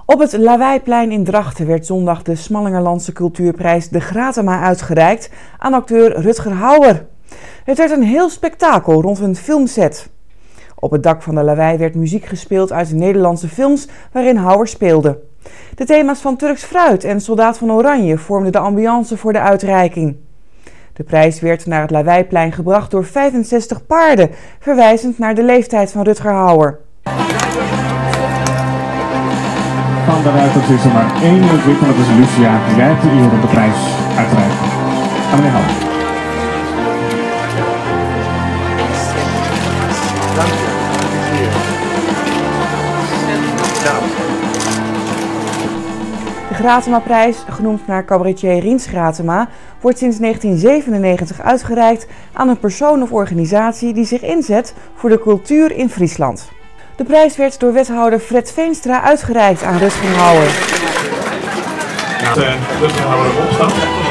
Op het Lawaai-plein in Drachten werd zondag de Smallingerlandse cultuurprijs De Gratema uitgereikt aan acteur Rutger Hauer. Het werd een heel spektakel rond een filmset. Op het dak van de Lawaai werd muziek gespeeld uit Nederlandse films waarin Hauer speelde. De thema's van Turks Fruit en Soldaat van Oranje vormden de ambiance voor de uitreiking. De prijs werd naar het Lawaai-plein gebracht door 65 paarden, verwijzend naar de leeftijd van Rutger Hauer. Van daaruit is er maar één wit en dat is Lucia. Die werkt hier om de prijs uit te reiken. Aan meneer Hauer. Dank je. De Gratema-prijs, genoemd naar cabaretier Riens Gratema, wordt sinds 1997 uitgereikt aan een persoon of organisatie die zich inzet voor de cultuur in Friesland. De prijs werd door wethouder Fred Veenstra uitgereikt aan Rutger Hauer. Rutger Hauer opstaat.